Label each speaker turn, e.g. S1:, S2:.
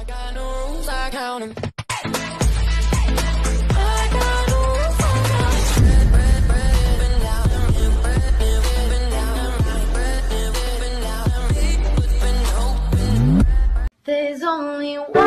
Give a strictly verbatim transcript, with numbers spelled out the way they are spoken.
S1: got no rules, I count 'em.
S2: There's only one